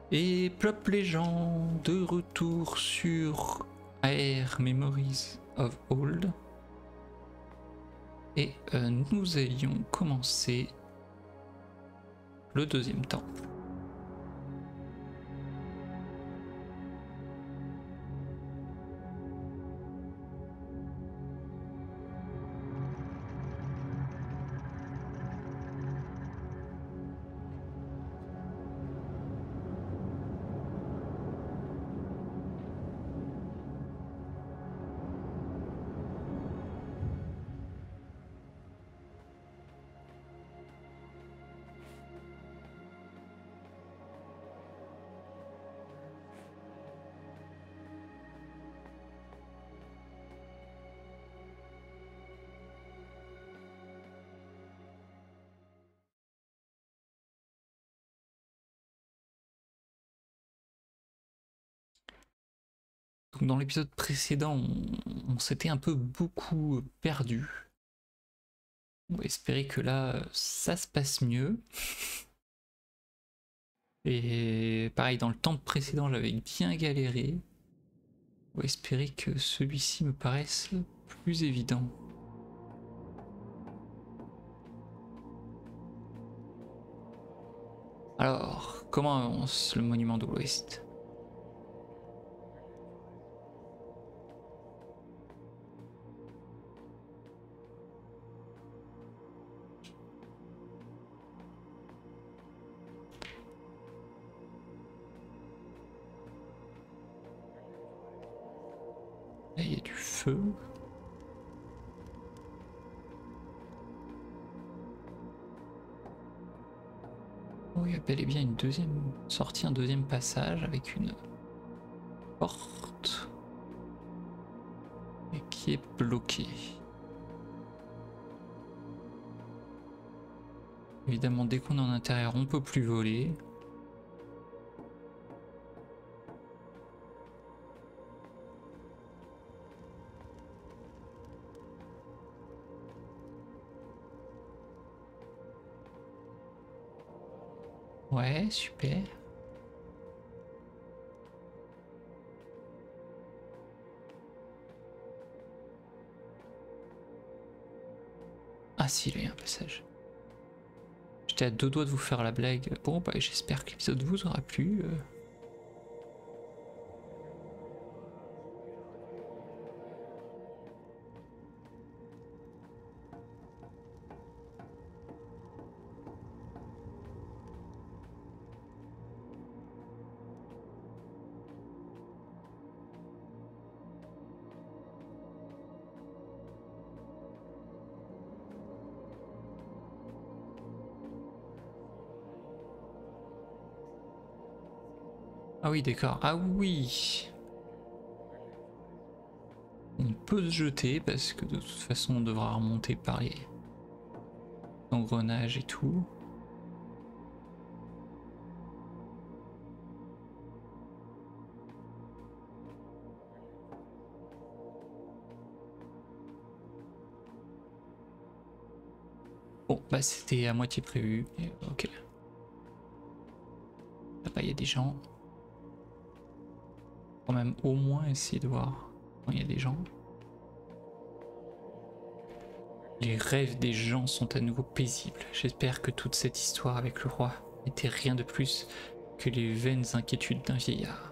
Et plop les gens, de retour sur AR Memories of Old. Et nous allions commencer le deuxième temps. Donc dans l'épisode précédent, on s'était un peu beaucoup perdu. On va espérer que là, ça se passe mieux. Et pareil, dans le temps précédent, j'avais bien galéré. On va espérer que celui-ci me paraisse plus évident. Alors, comment avance le monument de l'Ouest? Là, il y a du feu. Oh, il y a bel et bien une deuxième sortie, un deuxième passage avec une porte et qui est bloquée. Évidemment, dès qu'on est en intérieur, on peut plus voler. Ouais, super. Ah si, là, il y a un passage. J'étais à deux doigts de vous faire la blague. Bon, bah j'espère que l'épisode vous aura plu. Ah oui, d'accord. Ah oui. On peut se jeter parce que de toute façon on devra remonter par les engrenages et tout. Bon, bah c'était à moitié prévu. Mais ok. Là-bas il y a des gens. Quand même au moins essayer de voir quand il y a des gens. Les rêves des gens sont à nouveau paisibles. J'espère que toute cette histoire avec le roi n'était rien de plus que les vaines inquiétudes d'un vieillard.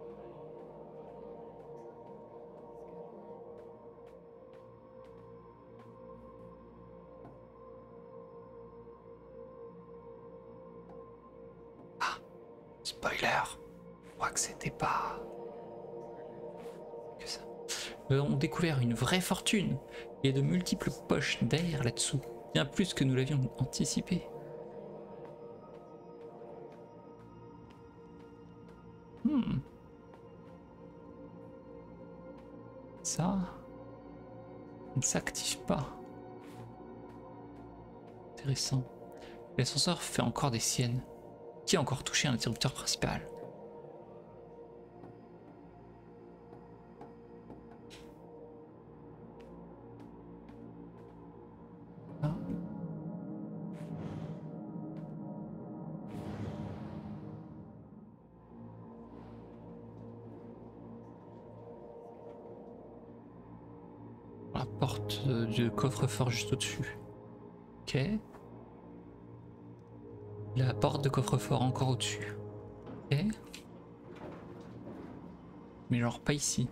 Ah, spoiler, je crois que c'était pas que ça. Nous avons découvert une vraie fortune. Il y a de multiples poches d'air là-dessous, bien plus que nous l'avions anticipé. Ça ne s'active pas. Intéressant. L'ascenseur fait encore des siennes. Qui a encore touché un interrupteur principal? Ah. La porte du coffre-fort juste au-dessus. Ok. La porte de coffre-fort encore au-dessus. Ok. Mais genre pas ici.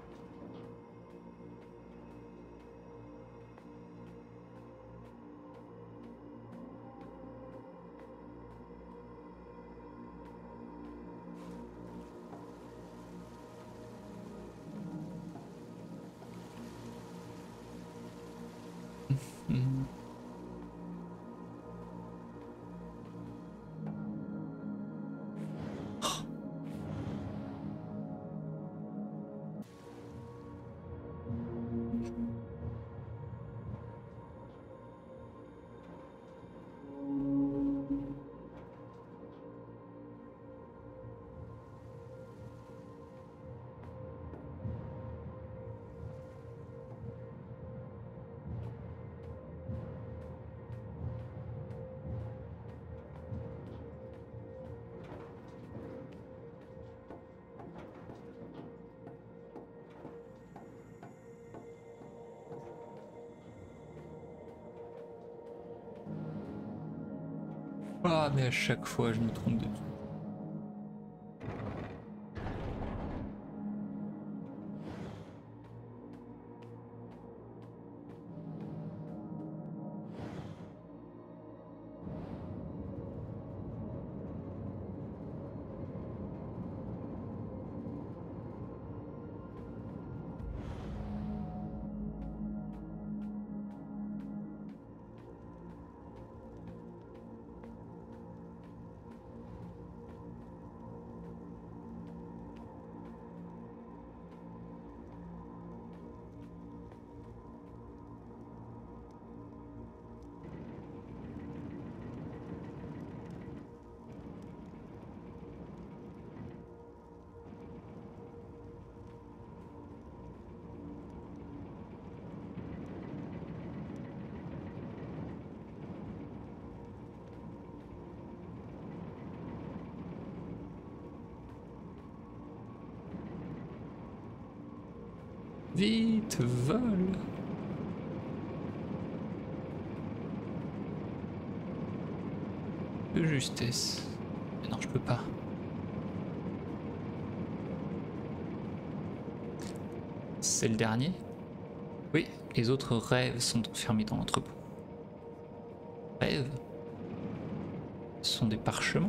Hmm. Ah mais à chaque fois je me trompe de... Vite, vole! De justesse. Mais non, je peux pas. C'est le dernier? Oui, les autres rêves sont enfermés dans l'entrepôt. Rêves? Ce sont des parchemins?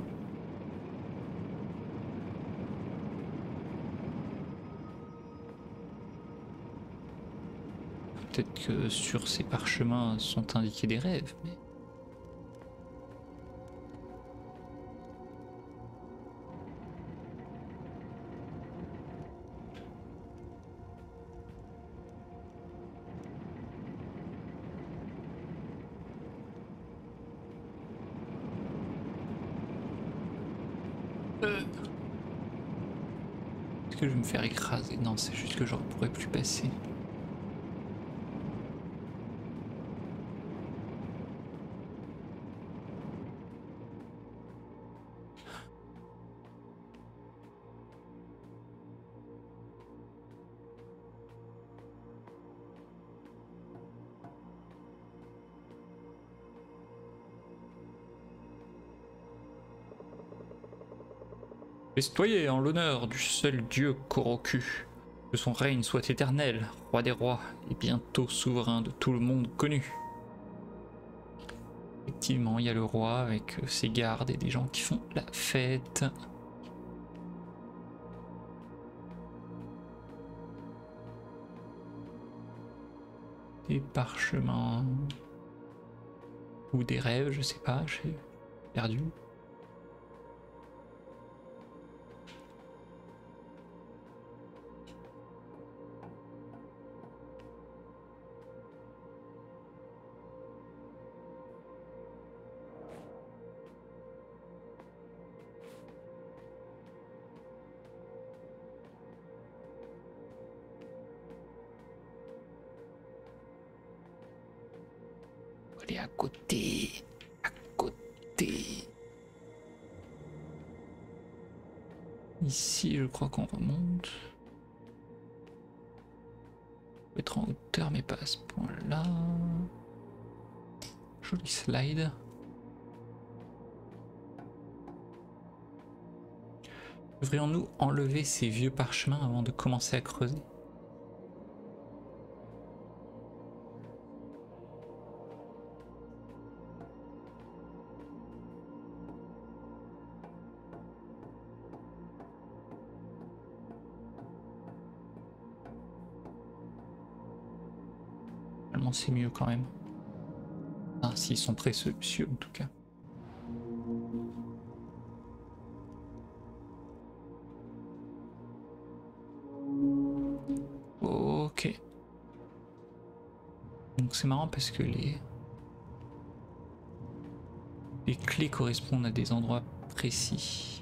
Peut-être que sur ces parchemins sont indiqués des rêves, mais... Est-ce que je vais me faire écraser? Non, c'est juste que je ne pourrais plus passer. Festoyer en l'honneur du seul dieu Koroku. Que son règne soit éternel, roi des rois, et bientôt souverain de tout le monde connu. Effectivement, il y a le roi avec ses gardes et des gens qui font la fête. Des parchemins. Ou des rêves, je sais pas, j'ai perdu. Aller à côté. À côté. Ici, je crois qu'on remonte. peut être en hauteur, mais pas à ce point-là. Joli slide. Devrions-nous enlever ces vieux parchemins avant de commencer à creuser? Normalement c'est mieux quand même. Ah, s'ils sont précieux en tout cas. Ok. Donc c'est marrant parce que les clés correspondent à des endroits précis.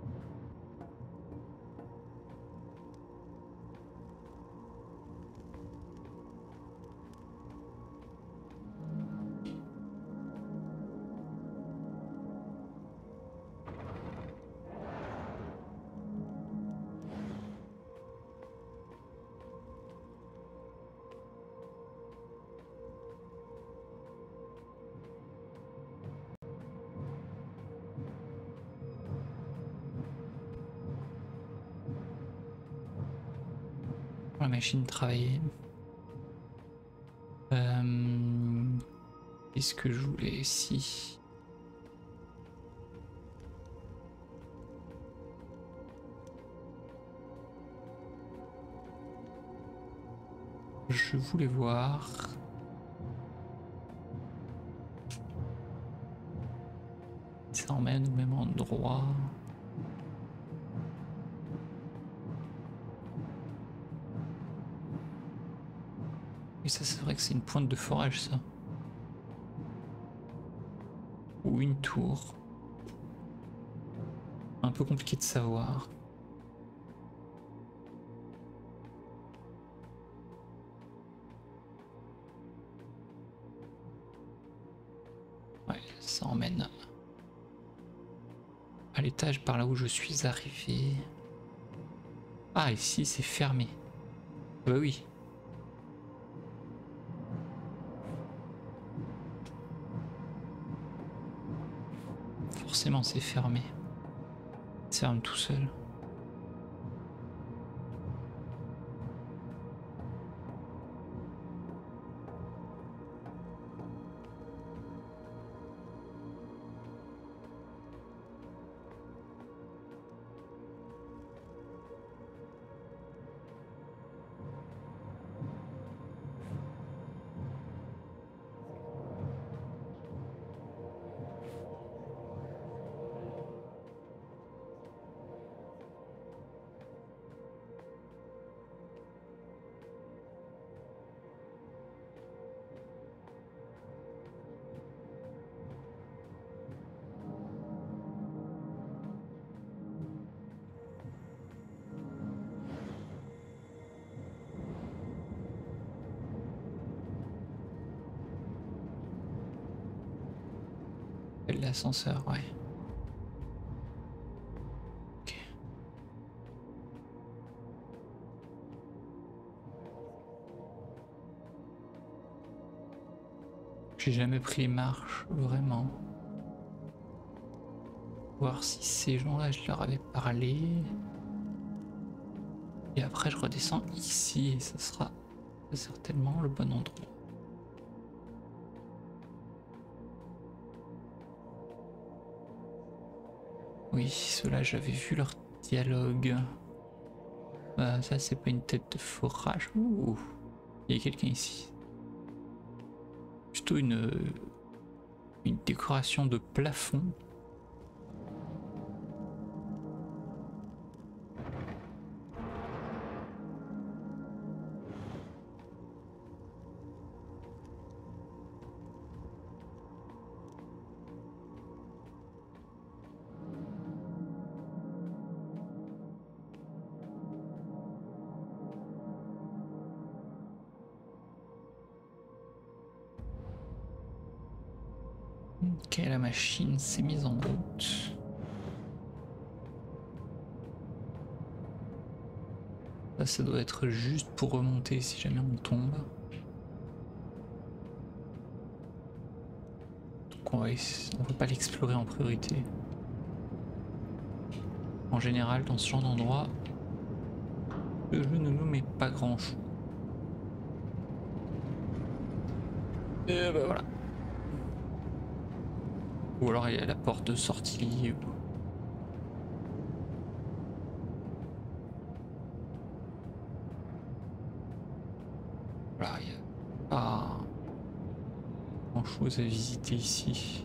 La machine travailler. Qu'est-ce que je voulais ici? Je voulais voir. Ça emmène au même endroit. Et ça, c'est vrai que c'est une pointe de forage, ça. Ou une tour. Un peu compliqué de savoir. Ouais, ça emmène à l'étage par là où je suis arrivé. Ah, ici, c'est fermé. Bah oui. Forcément, c'est fermé. Ça ferme tout seul. L'ascenseur, ouais. Ok. J'ai jamais pris les marches, vraiment. Voir si ces gens-là, je leur avais parlé. Et après, je redescends ici et ça sera certainement le bon endroit. Oui, ceux-là, j'avais vu leur dialogue. Ça, c'est pas une tête de forage. Ouh, il y a quelqu'un ici. Plutôt une décoration de plafond. Ok, la machine s'est mise en route. Là, ça doit être juste pour remonter si jamais on tombe. Donc on va pas l'explorer en priorité. En général, dans ce genre d'endroit, le jeu ne nous met pas grand chose. Et bah voilà. Ou alors il y a la porte de sortie. Voilà, il n'y a pas grand chose à visiter ici.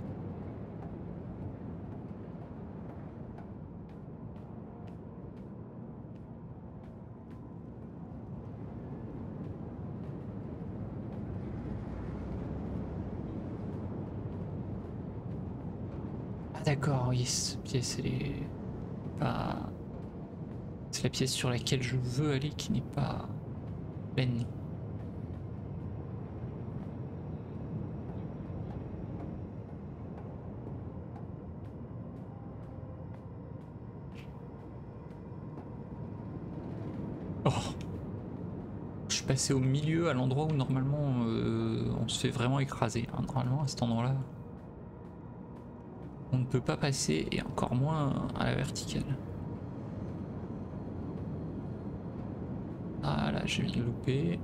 D'accord, oui, cette pièce, elle est pas... C'est la pièce sur laquelle je veux aller qui n'est pas pleine. Oh, je suis passé au milieu, à l'endroit où normalement on se fait vraiment écraser. Hein. Normalement, à cet endroit-là, on ne peut pas passer, et encore moins à la verticale. Ah là, je viens de louper.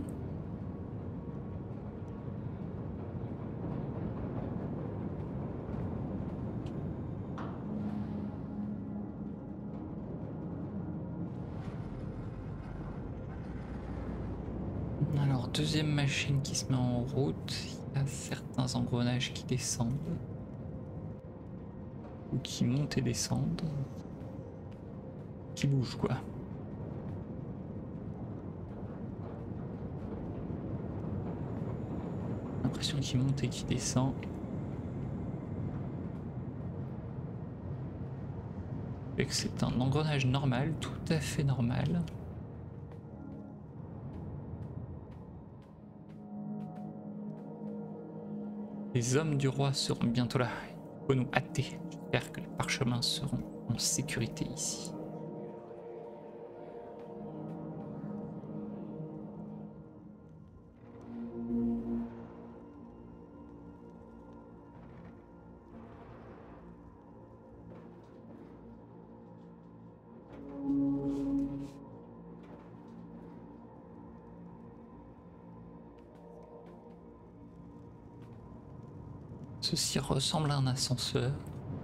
Alors, deuxième machine qui se met en route. Il y a certains engrenages qui descendent. Ou qui montent et descendent. Qui bougent, quoi. L'impression qu'il monte et qu'il descend. Et que c'est un engrenage normal, tout à fait normal. Les hommes du roi seront bientôt là. Il faut nous hâter. J'espère que les parchemins seront en sécurité ici. Ceci ressemble à un ascenseur,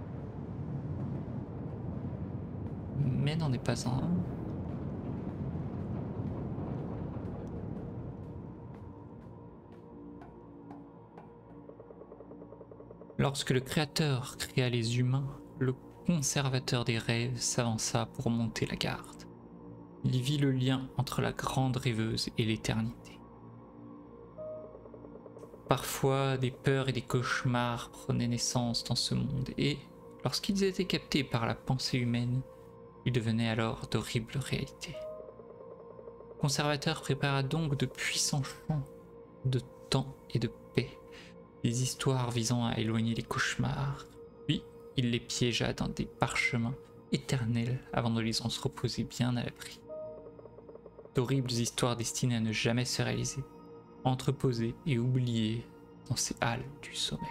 mais n'en est pas un. Lorsque le Créateur créa les humains, le conservateur des rêves s'avança pour monter la garde. Il vit le lien entre la grande rêveuse et l'éternité. Parfois, des peurs et des cauchemars prenaient naissance dans ce monde, et lorsqu'ils étaient captés par la pensée humaine, ils devenaient alors d'horribles réalités. Le conservateur prépara donc de puissants chants de temps et de paix, des histoires visant à éloigner les cauchemars, puis il les piégea dans des parchemins éternels avant de les entreposer bien à l'abri. D'horribles histoires destinées à ne jamais se réaliser, entreposées et oubliées dans ces halles du sommeil.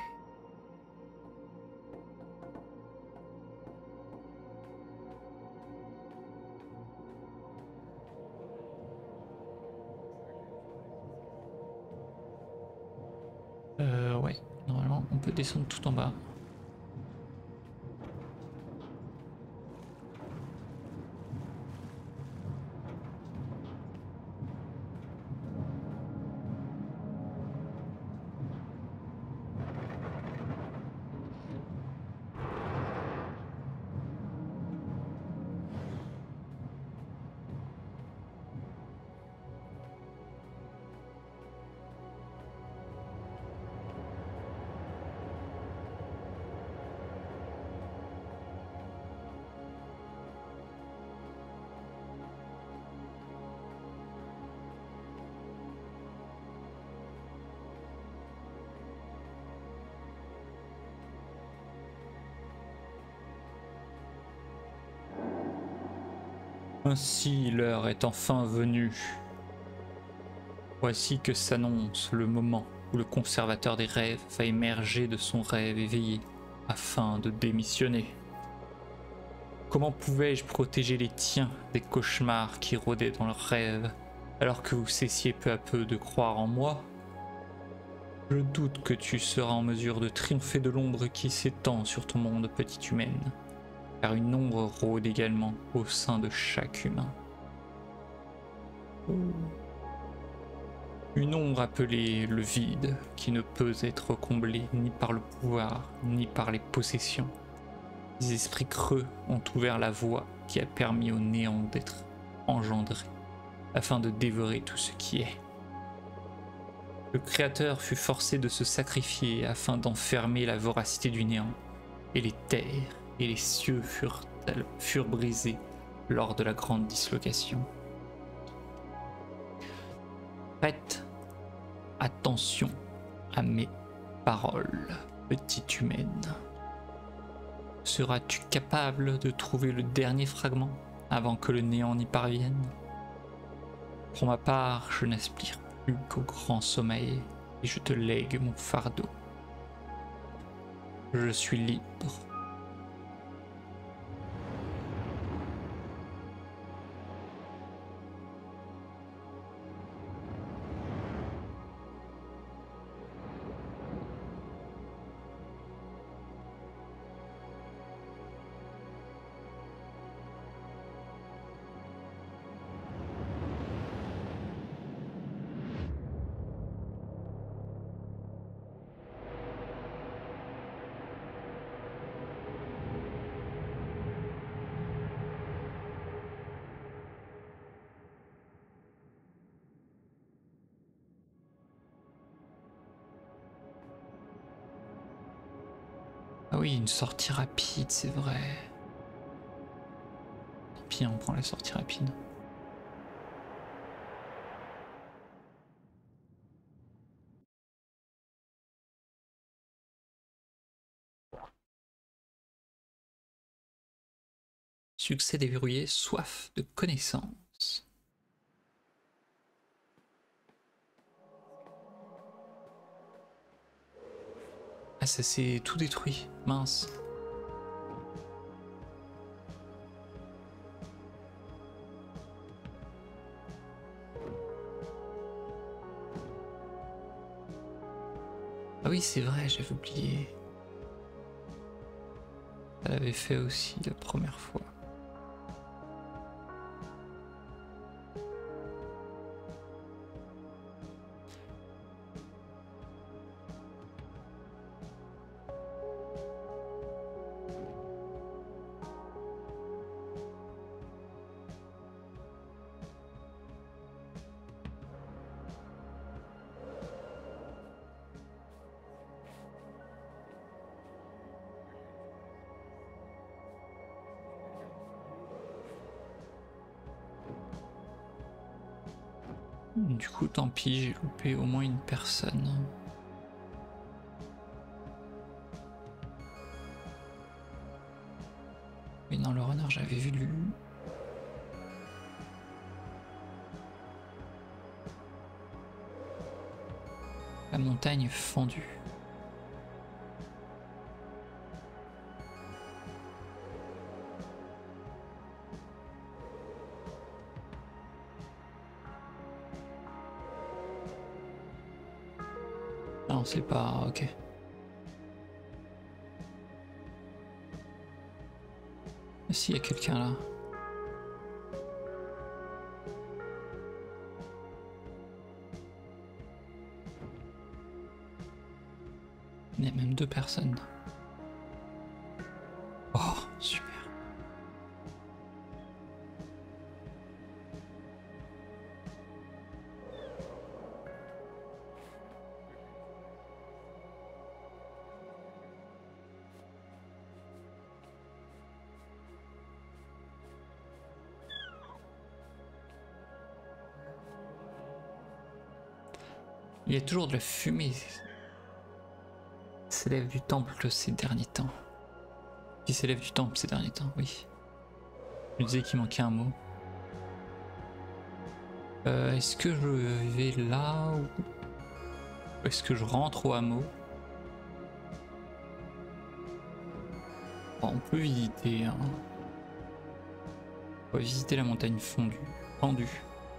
Ouais, normalement on peut descendre tout en bas. Ainsi l'heure est enfin venue. Voici que s'annonce le moment où le conservateur des rêves va émerger de son rêve éveillé afin de démissionner. Comment pouvais-je protéger les tiens des cauchemars qui rôdaient dans leurs rêves alors que vous cessiez peu à peu de croire en moi? Je doute que tu seras en mesure de triompher de l'ombre qui s'étend sur ton monde, petite humaine, car une ombre rôde également au sein de chaque humain. Une ombre appelée le vide, qui ne peut être comblée ni par le pouvoir, ni par les possessions. Les esprits creux ont ouvert la voie qui a permis au néant d'être engendré, afin de dévorer tout ce qui est. Le Créateur fut forcé de se sacrifier afin d'enfermer la voracité du néant, et les terres et les cieux furent brisés lors de la grande dislocation. Prête attention à mes paroles, petite humaine. Seras-tu capable de trouver le dernier fragment avant que le néant n'y parvienne? Pour ma part, je n'aspire plus qu'au grand sommeil et je te lègue mon fardeau. Je suis libre. Ah oui, une sortie rapide, c'est vrai. Tant pis, on prend la sortie rapide. Succès déverrouillé, soif de connaissance. Ah, ça s'est tout détruit, mince. Ah oui, c'est vrai, j'avais oublié. Ça l'avait fait aussi la première fois. Du coup, tant pis, j'ai loupé au moins une personne. Mais dans le renard, j'avais vu lui. La montagne fendue. Non, c'est pas... ok. Si, il y a quelqu'un là. Il y a même deux personnes. Oh, super. Il y a toujours de la fumée qui s'élève du temple ces derniers temps. Qui s'élève du temple ces derniers temps, oui. Je disais qu'il manquait un mot. Est-ce que je vais là ou est-ce que je rentre au hameau? Bon, on peut visiter, hein. On va visiter la montagne pendue.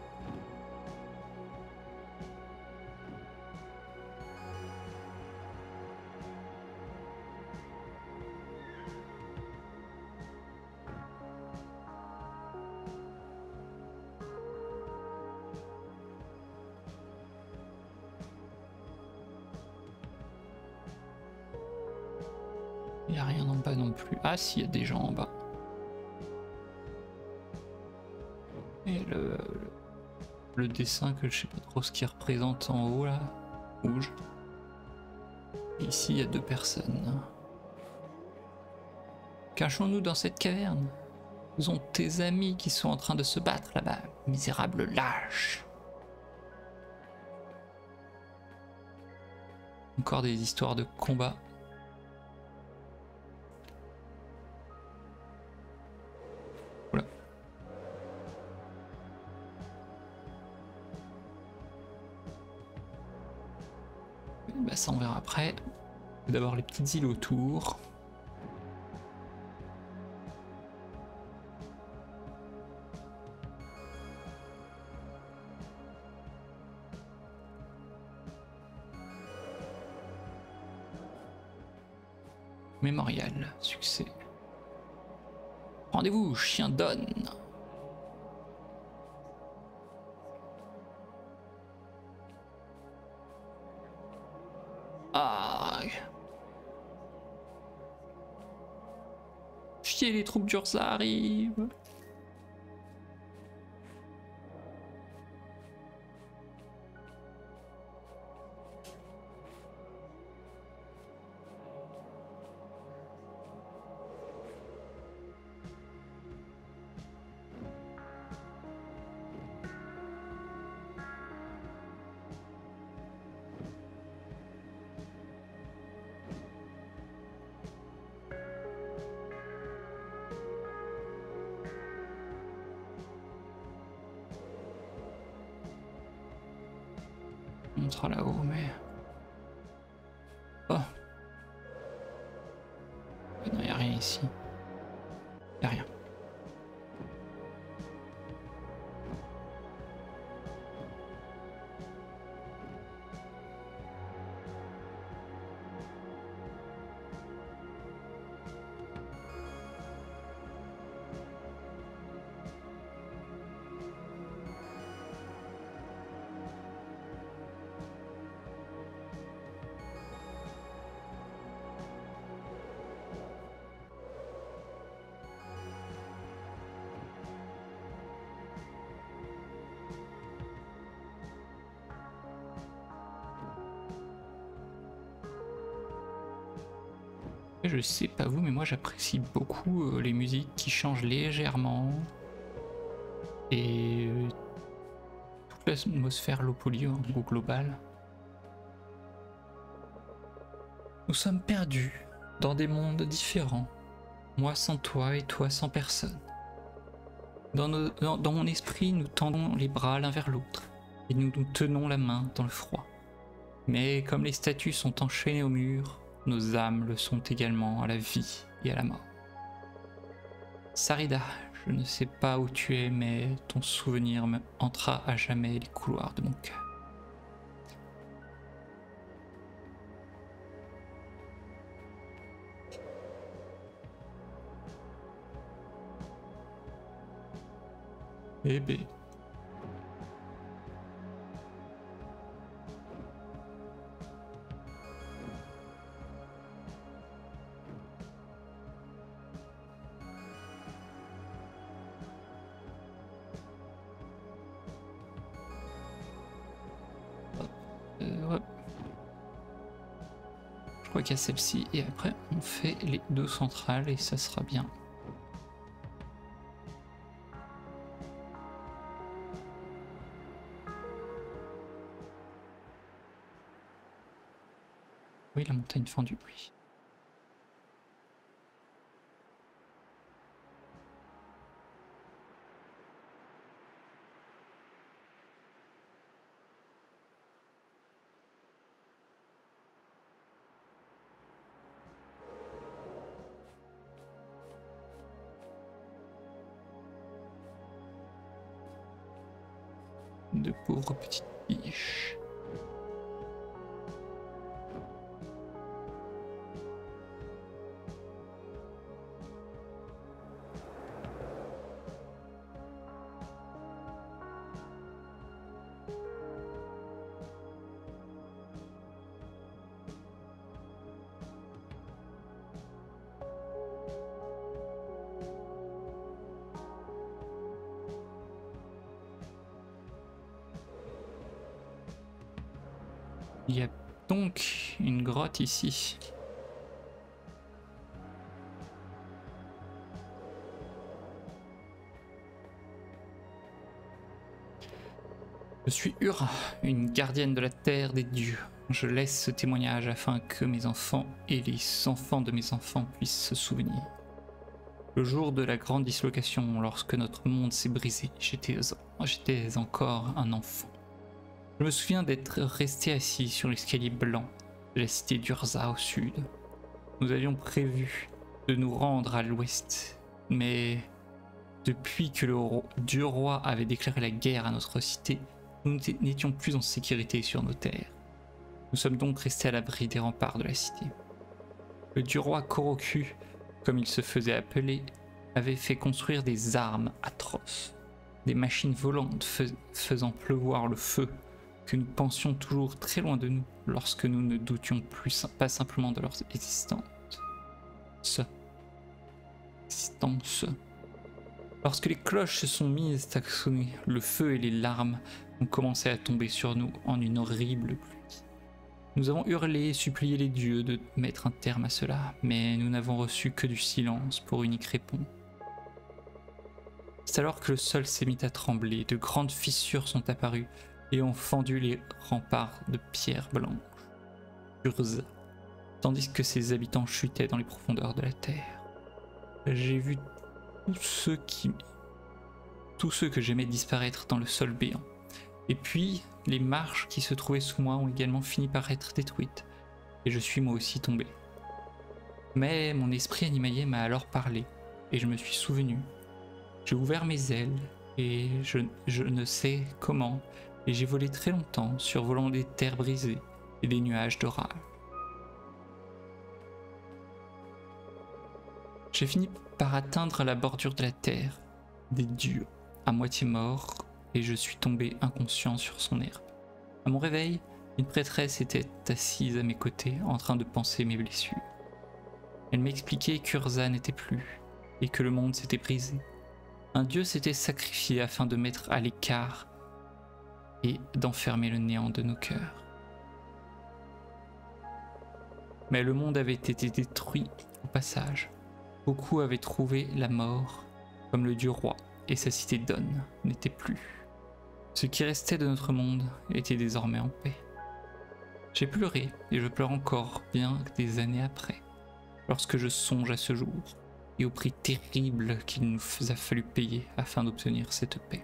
Il n'y a rien en bas non plus. Ah si, il y a des gens en bas. Et le dessin que je sais pas trop ce qu'il représente en haut là, rouge. Et ici il y a 2 personnes. Cachons-nous dans cette caverne. Nous ont tes amis qui sont en train de se battre là-bas, misérable lâche. Encore des histoires de combat. Voilà. Bah ça on verra après. D'abord les petites îles autour. Mémorial, succès. Rendez-vous, chien donne. Ah. Chier, les troupes d'Ursa arrivent. On sera là-haut, mais... Oh. Non, y a rien ici. Y a rien. Je sais pas vous, mais moi j'apprécie beaucoup les musiques qui changent légèrement. Et toute l'atmosphère low poly au global. Nous sommes perdus dans des mondes différents. Moi sans toi et toi sans personne. Dans mon esprit, nous tendons les bras l'un vers l'autre. Et nous nous tenons la main dans le froid. Mais comme les statues sont enchaînées au mur, nos âmes le sont également à la vie et à la mort. Sarida, je ne sais pas où tu es, mais ton souvenir me hantera à jamais les couloirs de mon cœur. Eh ben. Ouais. Je crois qu'il y a celle-ci et après on fait les 2 centrales et ça sera bien. Oui, la montagne fendue, oui. de pauvres petites biches. Il y a donc une grotte ici. Je suis Ura, une gardienne de la terre des dieux. Je laisse ce témoignage afin que mes enfants et les enfants de mes enfants puissent se souvenir. Le jour de la grande dislocation, lorsque notre monde s'est brisé, j'étais encore un enfant. Je me souviens d'être resté assis sur l'escalier blanc de la cité d'Urza au sud. Nous avions prévu de nous rendre à l'ouest, mais depuis que le dieu roi avait déclaré la guerre à notre cité, nous n'étions plus en sécurité sur nos terres. Nous sommes donc restés à l'abri des remparts de la cité. Le dieu roi Koroku, comme il se faisait appeler, avait fait construire des armes atroces, des machines volantes faisant pleuvoir le feu, que nous pensions toujours très loin de nous lorsque nous ne doutions pas simplement de leur existence. Lorsque les cloches se sont mises à sonner, le feu et les larmes ont commencé à tomber sur nous en une horrible pluie. Nous avons hurlé et supplié les dieux de mettre un terme à cela, mais nous n'avons reçu que du silence pour unique réponse. C'est alors que le sol s'est mis à trembler, de grandes fissures sont apparues et ont fendu les remparts de pierre blanche, Urza, tandis que ses habitants chutaient dans les profondeurs de la terre. J'ai vu tous ceux que j'aimais disparaître dans le sol béant. Et puis, les marches qui se trouvaient sous moi ont également fini par être détruites, et je suis moi aussi tombé. Mais mon esprit animalier m'a alors parlé, et je me suis souvenu. J'ai ouvert mes ailes, et je ne sais comment, et j'ai volé très longtemps, survolant des terres brisées et des nuages d'orage. J'ai fini par atteindre la bordure de la terre, des dieux, à moitié mort, et je suis tombé inconscient sur son herbe. À mon réveil, une prêtresse était assise à mes côtés, en train de panser mes blessures. Elle m'expliquait qu'Urza n'était plus, et que le monde s'était brisé. Un dieu s'était sacrifié afin de mettre à l'écart et d'enfermer le néant de nos cœurs. Mais le monde avait été détruit au passage. Beaucoup avaient trouvé la mort, comme le dieu roi, et sa cité d'On n'était plus. Ce qui restait de notre monde était désormais en paix. J'ai pleuré, et je pleure encore bien des années après, lorsque je songe à ce jour, et au prix terrible qu'il nous a fallu payer afin d'obtenir cette paix.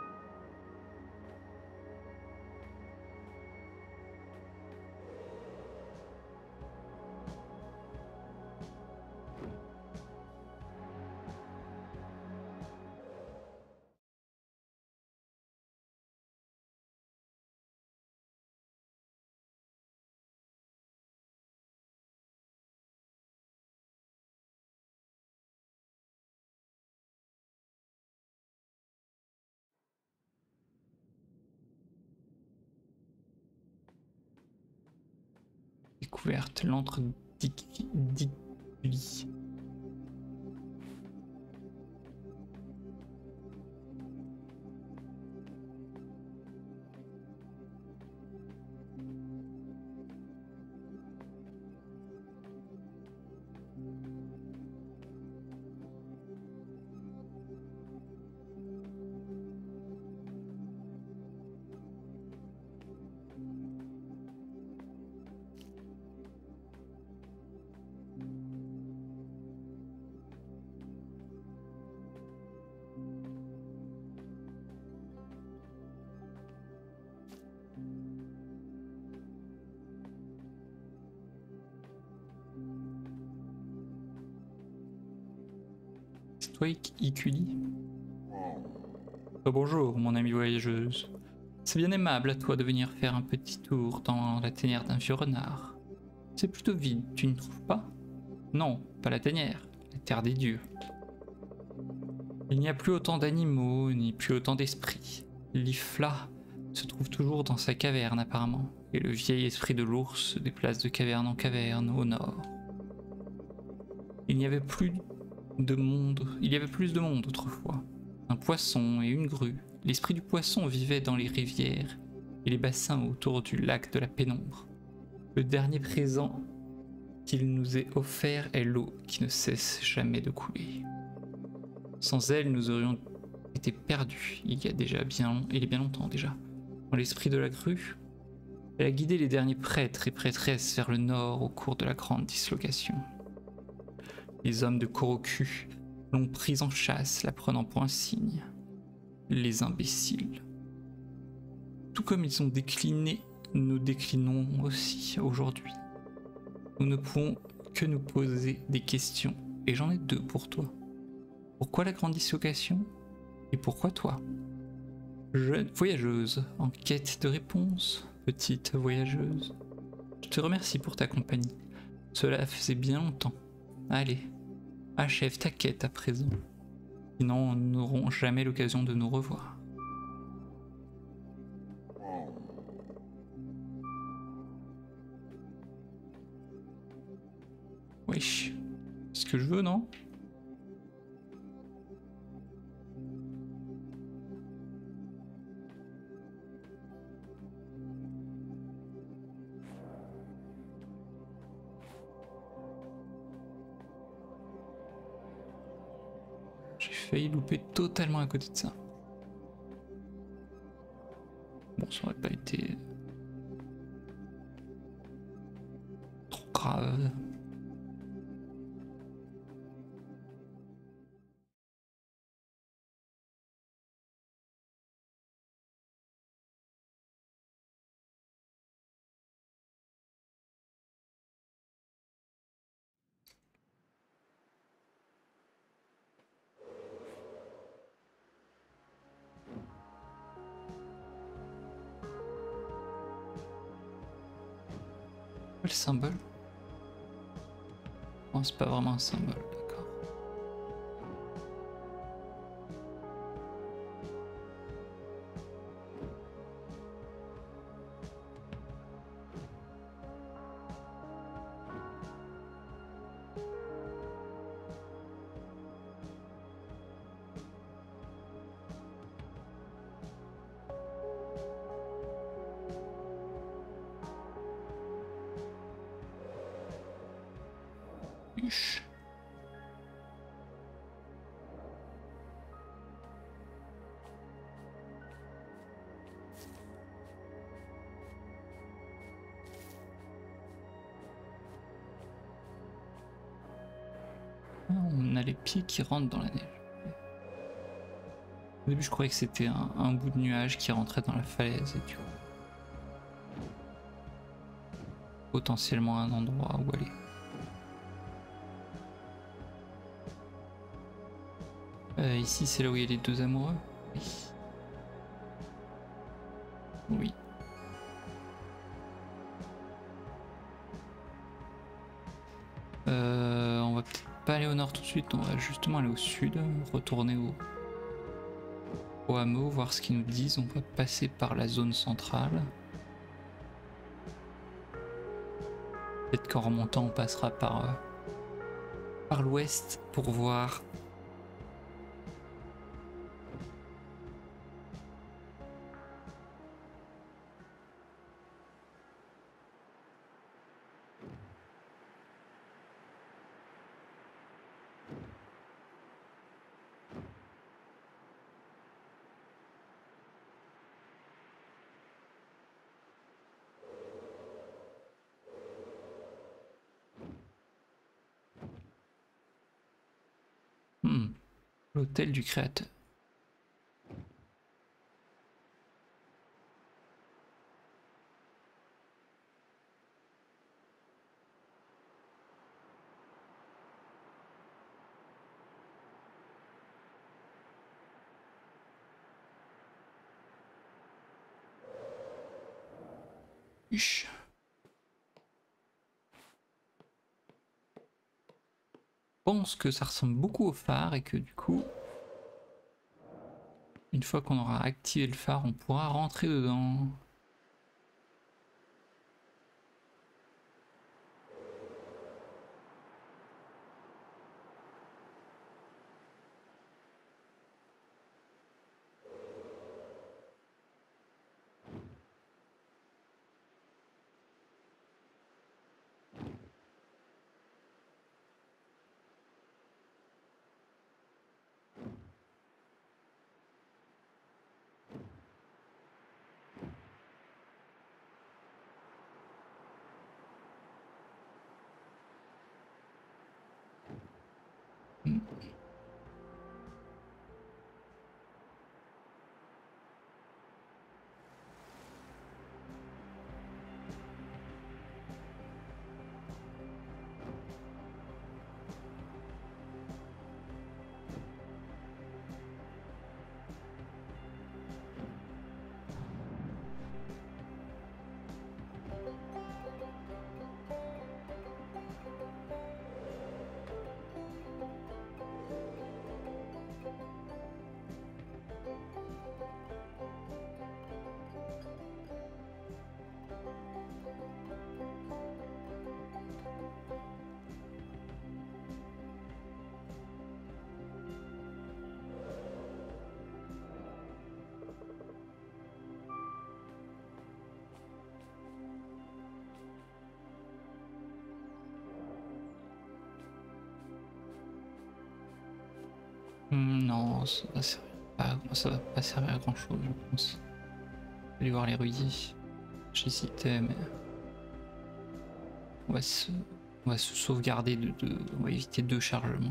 Découverte, l'antre d'Igli. Stoïque Iculi. Oh, bonjour, mon amie voyageuse. C'est bien aimable à toi de venir faire un petit tour dans la tanière d'un vieux renard. C'est plutôt vide, tu ne trouves pas? Non, pas la tanière, la terre des dieux. Il n'y a plus autant d'animaux, ni plus autant d'esprits. L'Ifla se trouve toujours dans sa caverne apparemment, et le vieil esprit de l'ours se déplace de caverne en caverne au nord. Il y avait plus de monde autrefois. Un poisson et une grue. L'esprit du poisson vivait dans les rivières et les bassins autour du lac de la pénombre. Le dernier présent qu'il nous ait offert est l'eau qui ne cesse jamais de couler. Sans elle, nous aurions été perdus il y a bien longtemps déjà. Dans l'esprit de la grue, elle a guidé les derniers prêtres et prêtresses vers le nord au cours de la grande dislocation. Les hommes de Koroku l'ont prise en chasse, la prenant pour un signe. Les imbéciles. Tout comme ils ont décliné, nous déclinons aussi aujourd'hui. Nous ne pouvons que nous poser des questions, et j'en ai deux pour toi. Pourquoi la grande dislocation? Et pourquoi toi? Jeune voyageuse, en quête de réponse, petite voyageuse. Je te remercie pour ta compagnie. Cela faisait bien longtemps. Allez, achève ta quête à présent. Sinon, nous n'aurons jamais l'occasion de nous revoir. Wesh. C'est ce que je veux, non? J'ai failli louper totalement à côté de ça. Bon, ça aurait pas été trop grave. Le symbole? Non, c'est pas vraiment un symbole, d'accord. Huche. On a les pieds qui rentrent dans la neige. Au début, je croyais que c'était un bout de nuage qui rentrait dans la falaise et du coup, potentiellement un endroit où aller. Ici, c'est là où il y a les deux amoureux. Oui. Oui. On va peut-être pas aller au nord tout de suite, on va justement aller au sud, retourner au hameau, voir ce qu'ils nous disent. On va passer par la zone centrale. Peut-être qu'en remontant, on passera par l'ouest pour voir. L'hôtel du créateur. Je pense que ça ressemble beaucoup au phare et que du coup, une fois qu'on aura activé le phare, on pourra rentrer dedans. Hmm. Non, ça va pas servir à grand chose, je pense. Aller voir l'érudit. J'hésitais, mais on va se, on va se sauvegarder on va éviter 2 chargements.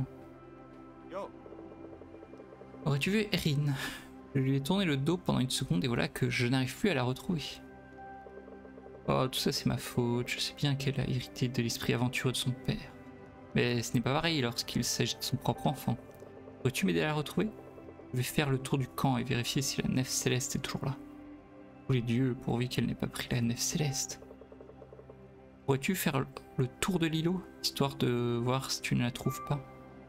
Aurais-tu vu Erin? Je lui ai tourné le dos pendant une seconde et voilà que je n'arrive plus à la retrouver. Oh, tout ça c'est ma faute. Je sais bien qu'elle a hérité de l'esprit aventureux de son père. Mais ce n'est pas pareil lorsqu'il s'agit de son propre enfant. Pourrais-tu m'aider à la retrouver? Je vais faire le tour du camp et vérifier si la nef céleste est toujours là. Oh les dieux, pourvu qu'elle n'ait pas pris la nef céleste. Pourrais-tu faire le tour de l'îlot, histoire de voir si tu ne la trouves pas?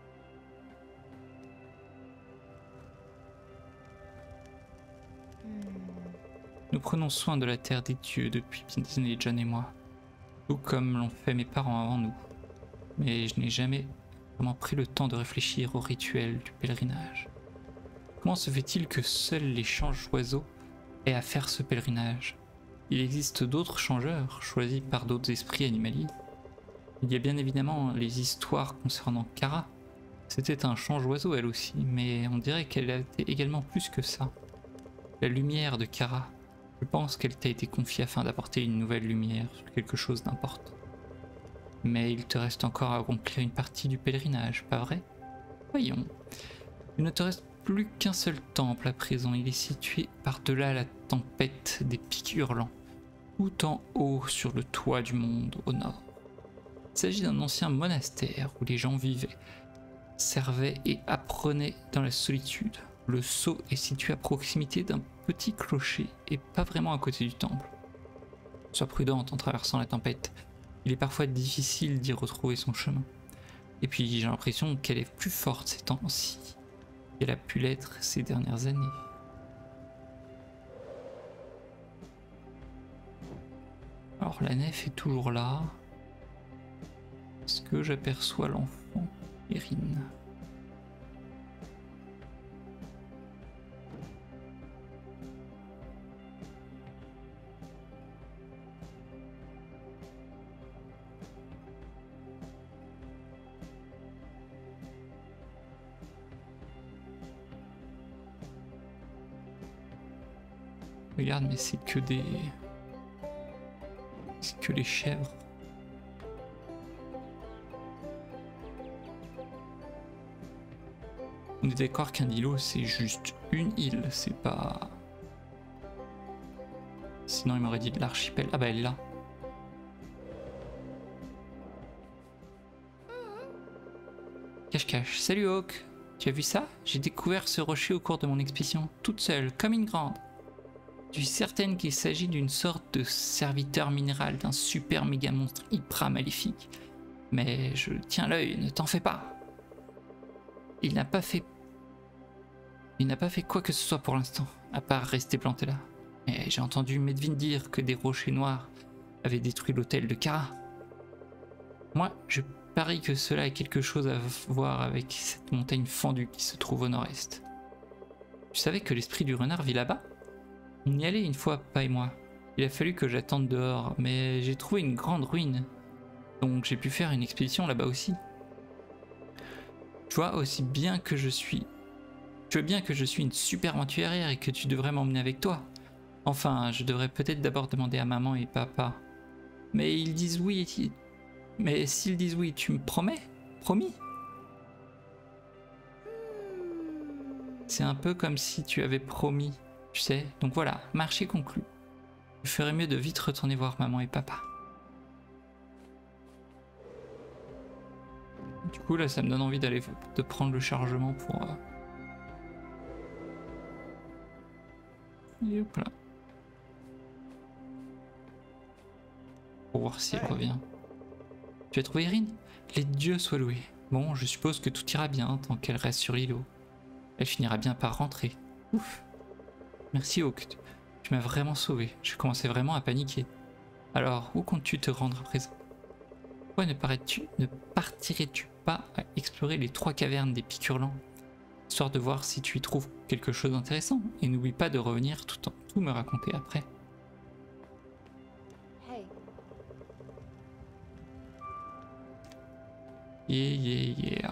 Nous prenons soin de la terre des dieux depuis bien des années, John et moi. Tout comme l'ont fait mes parents avant nous. Mais je n'ai jamais vraiment pris le temps de réfléchir au rituel du pèlerinage. Comment se fait-il que seuls les change-oiseaux aient à faire ce pèlerinage? Il existe d'autres changeurs, choisis par d'autres esprits animaliers. Il y a bien évidemment les histoires concernant Kara. C'était un change-oiseau elle aussi, mais on dirait qu'elle a été également plus que ça. La lumière de Kara. Je pense qu'elle t'a été confiée afin d'apporter une nouvelle lumière sur quelque chose d'important. Mais il te reste encore à accomplir une partie du pèlerinage, pas vrai? Voyons. Il ne te reste plus qu'un seul temple à présent. Il est situé par-delà la tempête des pics hurlants, tout en haut sur le toit du monde au nord. Il s'agit d'un ancien monastère où les gens vivaient, servaient et apprenaient dans la solitude. Le sceau est situé à proximité d'un petit clocher et pas vraiment à côté du temple. Sois prudente en traversant la tempête. Il est parfois difficile d'y retrouver son chemin. Et puis j'ai l'impression qu'elle est plus forte ces temps-ci qu'elle a pu l'être ces dernières années. Alors la nef est toujours là. Est-ce que j'aperçois l'enfant Erin? Regarde, mais c'est que des... C'est que les chèvres. On est d'accord qu'un îlot c'est juste une île, c'est pas... Sinon il m'aurait dit de l'archipel. Ah bah elle est là. Cache-cache. Salut Hawk. Tu as vu ça? J'ai découvert ce rocher au cours de mon expédition, toute seule, comme une grande. Je suis certaine qu'il s'agit d'une sorte de serviteur minéral d'un super méga monstre hyper maléfique. Mais je tiens l'œil, ne t'en fais pas. Il n'a pas fait quoi que ce soit pour l'instant, à part rester planté là. Mais j'ai entendu Medvin dire que des rochers noirs avaient détruit l'hôtel de Kara. Moi, je parie que cela a quelque chose à voir avec cette montagne fendue qui se trouve au nord-est. Tu savais que l'esprit du renard vit là-bas? On y allait une fois, pas et moi. Il a fallu que j'attende dehors, mais j'ai trouvé une grande ruine. Donc j'ai pu faire une expédition là-bas aussi. Tu vois, aussi bien que je suis... Tu veux bien que je suis une super aventurière et que tu devrais m'emmener avec toi. Enfin, je devrais peut-être d'abord demander à maman et papa. Mais ils disent oui. Mais s'ils disent oui, tu me promets? Promis? C'est un peu comme si tu avais promis, tu sais. Donc voilà, marché conclu. Je ferais mieux de vite retourner voir maman et papa. Du coup là ça me donne envie de prendre le chargement pour... Et hop là. Pour voir si elle revient. Tu as trouvé Erin? Les dieux soient loués. Bon, je suppose que tout ira bien tant qu'elle reste sur l'îlot. Elle finira bien par rentrer. Ouf. Merci Hawk. Tu m'as vraiment sauvé. Je commençais vraiment à paniquer. Alors, où comptes-tu te rendre à présent? Pourquoi ne partirais-tu pas à explorer les 3 cavernes des Picurlans, histoire de voir si tu y trouves quelque chose d'intéressant? Et n'oublie pas de revenir tout me raconter après. Yeah.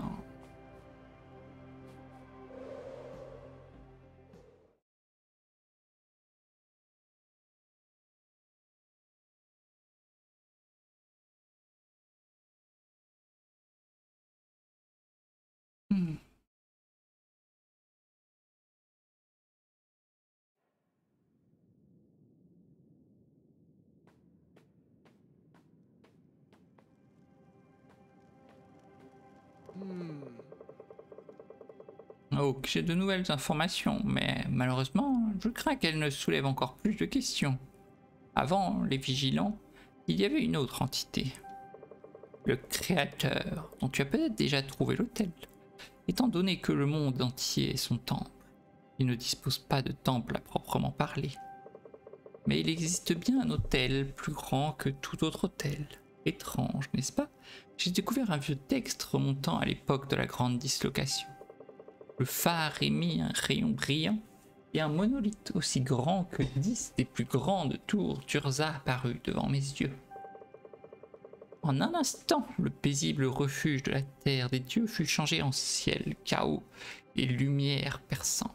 Oh, j'ai de nouvelles informations, mais malheureusement, je crains qu'elles ne soulèvent encore plus de questions. Avant les vigilants, il y avait une autre entité. Le créateur, dont tu as peut-être déjà trouvé l'autel. Étant donné que le monde entier est son temple, il ne dispose pas de temple à proprement parler. Mais il existe bien un autel plus grand que tout autre autel. Étrange, n'est-ce pas? J'ai découvert un vieux texte remontant à l'époque de la grande dislocation. Le phare émit un rayon brillant et un monolithe aussi grand que 10 des plus grandes tours d'Urza apparut devant mes yeux. En un instant, le paisible refuge de la terre des dieux fut changé en ciel, chaos et lumière perçante.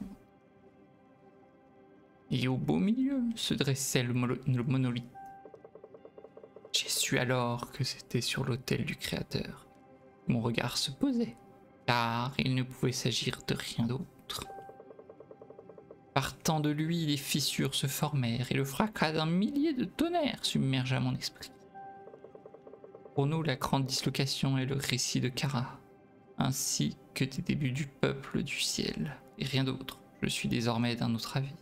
Et au beau milieu se dressait le monolithe. J'ai su alors que c'était sur l'autel du Créateur. Mon regard se posait, car il ne pouvait s'agir de rien d'autre. Partant de lui, les fissures se formèrent et le fracas d'un millier de tonnerres submergea mon esprit. Pour nous, la grande dislocation est le récit de Kara, ainsi que des débuts du peuple du ciel, et rien d'autre. Je suis désormais d'un autre avis.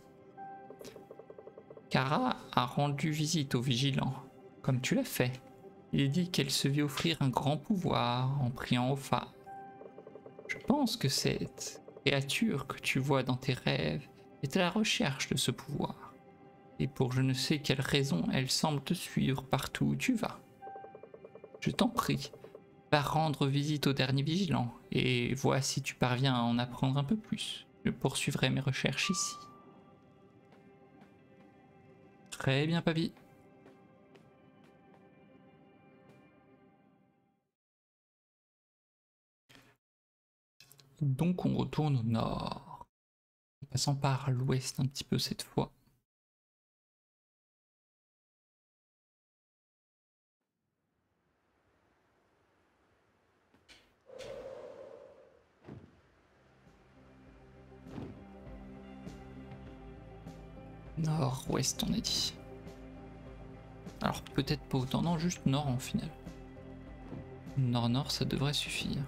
Kara a rendu visite aux vigilants, comme tu l'as fait. Il dit qu'elle se vit offrir un grand pouvoir en priant au phare. Je pense que cette créature que tu vois dans tes rêves est à la recherche de ce pouvoir. Et pour je ne sais quelle raison, elle semble te suivre partout où tu vas. Je t'en prie, va rendre visite au dernier vigilant et vois si tu parviens à en apprendre un peu plus. Je poursuivrai mes recherches ici. Très bien, papy. Donc on retourne au nord, en passant par l'ouest un petit peu cette fois. Nord-ouest on a dit. Alors peut-être pas autant, non, juste nord en final. Nord-nord ça devrait suffire.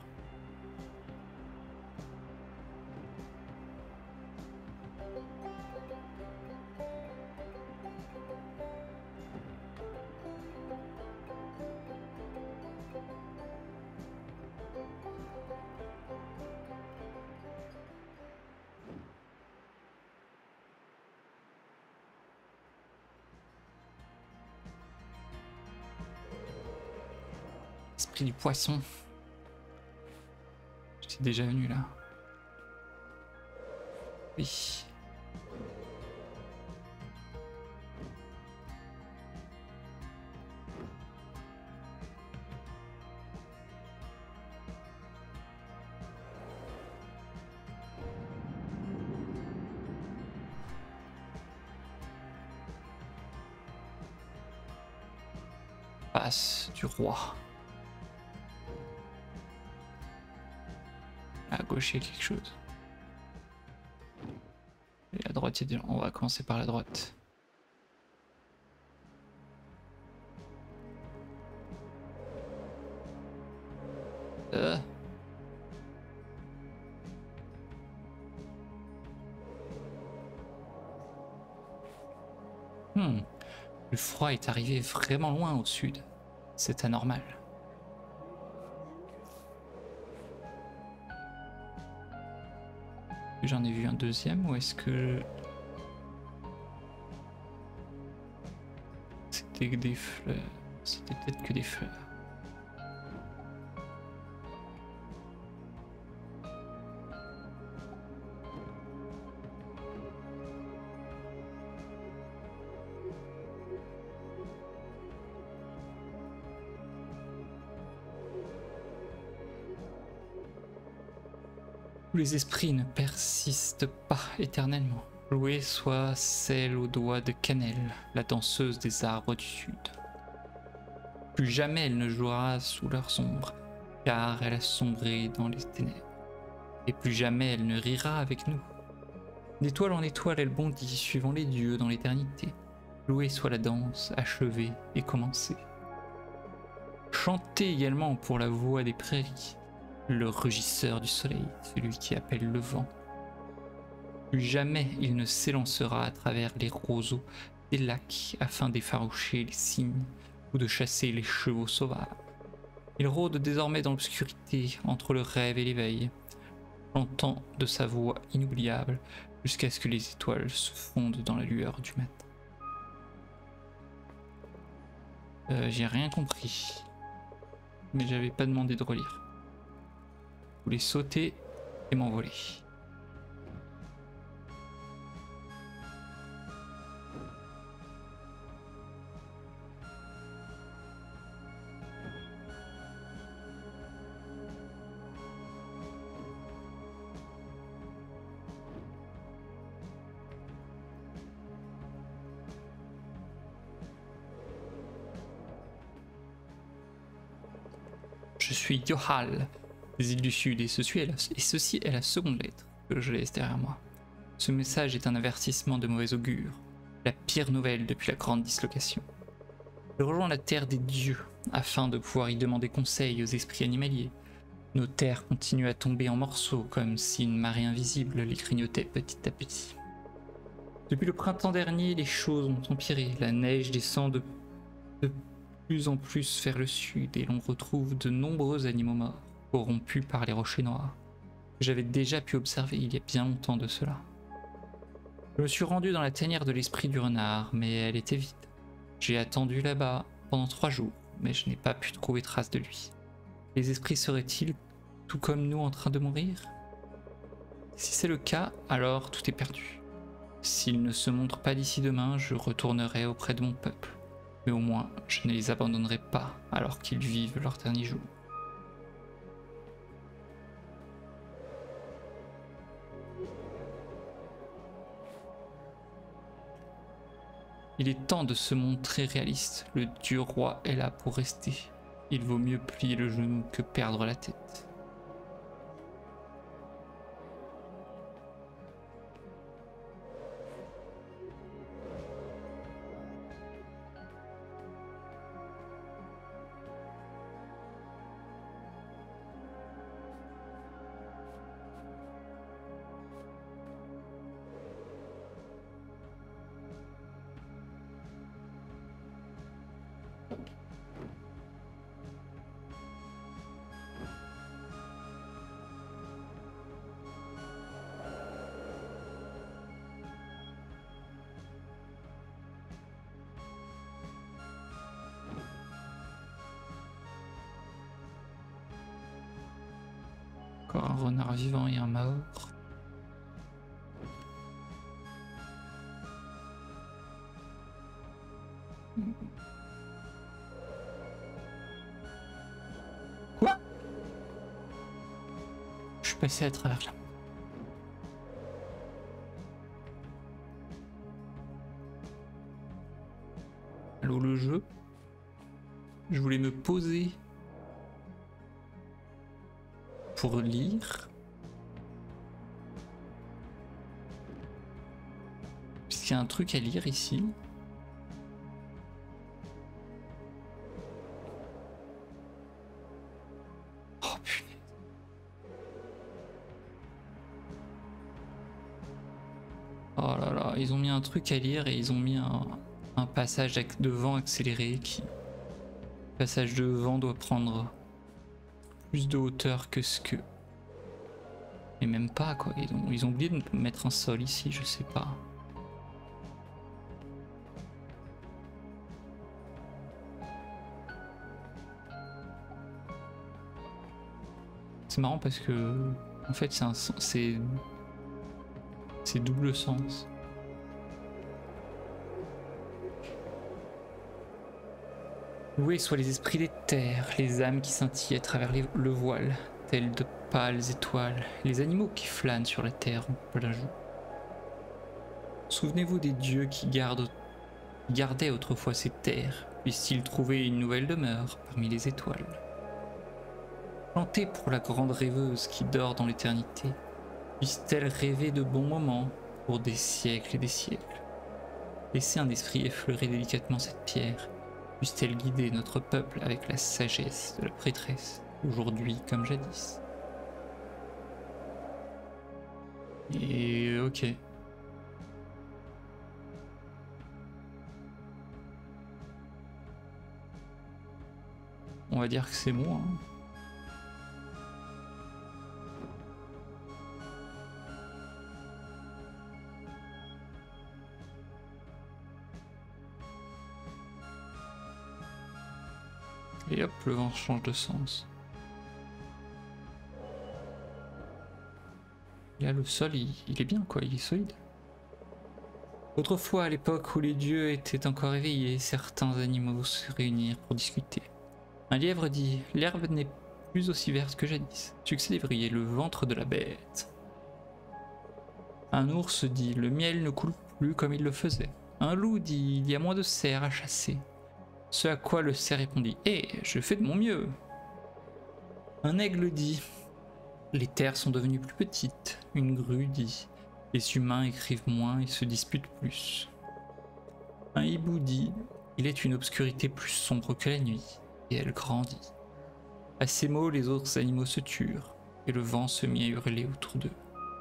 Esprit du poisson. J'étais déjà venu là. Oui. Passe du roi. À gauche, il y a quelque chose. Et à droite, il y a des gens. On va commencer par la droite. Euh. Le froid est arrivé vraiment loin au sud. C'est anormal. J'en ai vu un deuxième ou est-ce que... C'était que des fleurs. C'était peut-être que des fleurs. Tous les esprits ne persistent pas éternellement. Louée soit celle aux doigts de cannelle, la danseuse des arbres du sud. Plus jamais elle ne jouera sous leurs ombres, car elle a sombré dans les ténèbres. Et plus jamais elle ne rira avec nous. D'étoile en étoile, elle bondit, suivant les dieux dans l'éternité. Louée soit la danse, achevée et commencée. Chantez également pour la voix des prairies, le rugisseur du soleil, celui qui appelle le vent. Plus jamais il ne s'élancera à travers les roseaux des lacs afin d'effaroucher les cygnes ou de chasser les chevaux sauvages. Il rôde désormais dans l'obscurité entre le rêve et l'éveil, chantant de sa voix inoubliable jusqu'à ce que les étoiles se fondent dans la lueur du matin. J'ai rien compris, mais j'avais pas demandé de relire. Je voulais sauter et m'envoler. Je suis Yohal des îles du Sud et ceci est la seconde lettre que je laisse derrière moi. Ce message est un avertissement de mauvais augure, la pire nouvelle depuis la grande dislocation. Je rejoins la terre des dieux afin de pouvoir y demander conseil aux esprits animaliers. Nos terres continuent à tomber en morceaux comme si une marée invisible les grignotait petit à petit. Depuis le printemps dernier, les choses ont empiré. La neige descend de plus en plus vers le sud et l'on retrouve de nombreux animaux morts, corrompus par les rochers noirs, que j'avais déjà pu observer il y a bien longtemps de cela. Je me suis rendu dans la tanière de l'esprit du renard, mais elle était vide. J'ai attendu là-bas pendant 3 jours, mais je n'ai pas pu trouver trace de lui. Les esprits seraient-ils tout comme nous en train de mourir? Si c'est le cas, alors tout est perdu. S'ils ne se montrent pas d'ici demain, je retournerai auprès de mon peuple. Mais au moins, je ne les abandonnerai pas alors qu'ils vivent leur dernier jour. Il est temps de se montrer réaliste. Le dieu roi est là pour rester. Il vaut mieux plier le genou que perdre la tête. un renard vivant et un mort. Quoi? Je suis passé à travers là. Allô le jeu? Je voulais me poser pour lire. Puisqu'il y a un truc à lire ici. Oh putain. Oh là là, ils ont mis un truc à lire et ils ont mis un passage de vent accéléré qui... Le passage de vent doit prendre plus de hauteur que ce que... Et même pas quoi, ils ont oublié de mettre un sol ici, je sais pas. C'est marrant parce que en fait c'est double sens. Loués soient les esprits des terres, les âmes qui scintillent à travers le voile, telles de pâles étoiles, les animaux qui flânent sur la terre en plein jour. Souvenez-vous des dieux qui gardaient autrefois ces terres, puissent-ils trouver une nouvelle demeure parmi les étoiles. Plantez pour la grande rêveuse qui dort dans l'éternité, puisse-t-elle rêver de bons moments pour des siècles et des siècles. Laissez un esprit effleurer délicatement cette pierre, puisse-t-elle guider notre peuple avec la sagesse de la prêtresse, aujourd'hui comme jadis. Et ok. On va dire que c'est moi. Hein. Et hop, le vent change de sens. Et là, le sol, il est bien, quoi, il est solide. Autrefois, à l'époque où les dieux étaient encore éveillés, certains animaux se réunirent pour discuter. Un lièvre dit « L'herbe n'est plus aussi verte que jadis. Succès briller le ventre de la bête. » Un ours dit « Le miel ne coule plus comme il le faisait. » Un loup dit « Il y a moins de cerfs à chasser. » Ce à quoi le cerf répondit « Eh, je fais de mon mieux. » Un aigle dit « Les terres sont devenues plus petites. » Une grue dit « Les humains écrivent moins et se disputent plus. » Un hibou dit « Il est une obscurité plus sombre que la nuit. » Et elle grandit. À ces mots, les autres animaux se turent, et le vent se mit à hurler autour d'eux.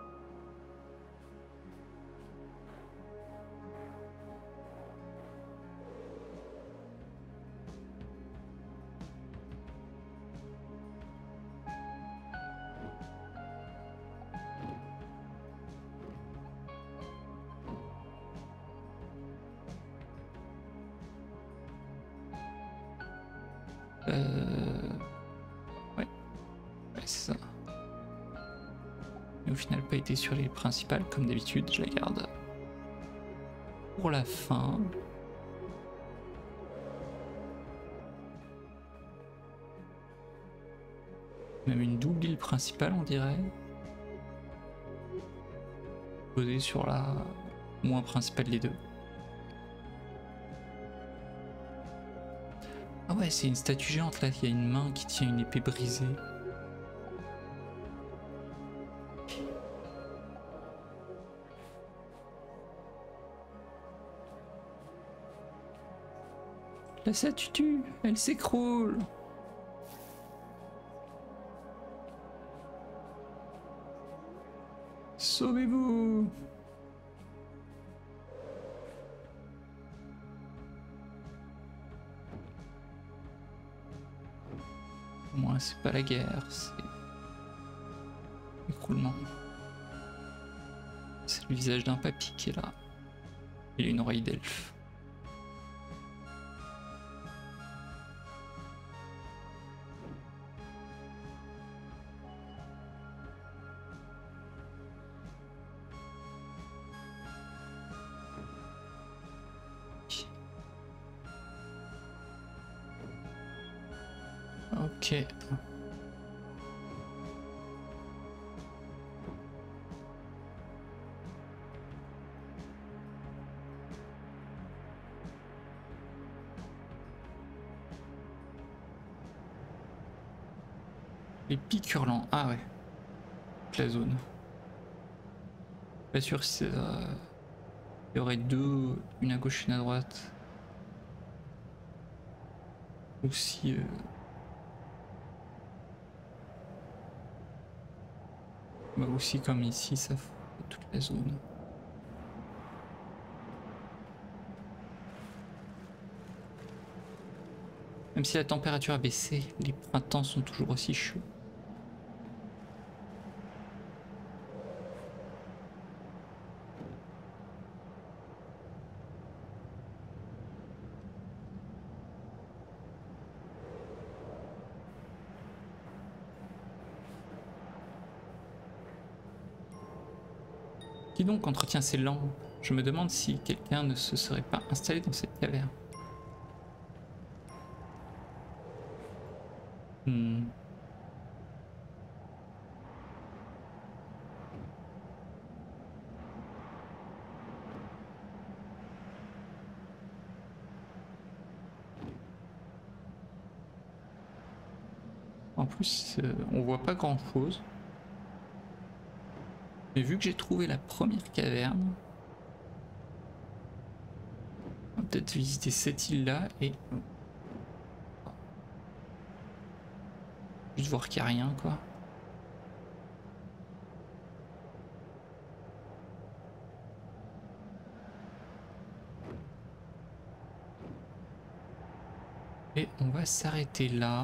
Ouais, c'est ça. Mais au final, pas été sur les principales, comme d'habitude, je la garde pour la fin. Même une double île principale, on dirait. Posée sur la moins principale des deux. Ah ouais, c'est une statue géante là, il y a une main qui tient une épée brisée. La statue, elle s'écroule. Sauvez-vous! Moi, c'est pas la guerre, c'est l'écroulement. C'est le visage d'un papy qui est là. Il a une oreille d'elfe. Ok. Les pics hurlants. Ah ouais. Toute la zone. Pas sûr si il y aurait deux, une à gauche, une à droite. Ou si... bah aussi comme ici, ça fait toute la zone. Même si la température a baissé, les printemps sont toujours aussi chauds. Qui donc entretient ces lampes? Je me demande si quelqu'un ne se serait pas installé dans cette caverne. En plus, on voit pas grand chose. Mais vu que j'ai trouvé la première caverne, on va peut-être visiter cette île là et juste voir qu'il n'y a rien quoi. Et on va s'arrêter là.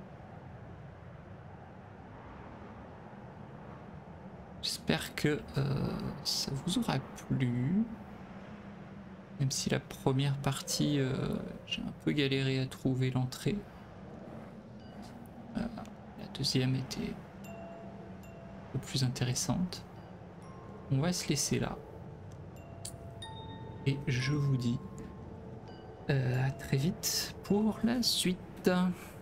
J'espère que ça vous aura plu. Même si la première partie, j'ai un peu galéré à trouver l'entrée. La deuxième était un peu plus intéressante. On va se laisser là. Et je vous dis à très vite pour la suite.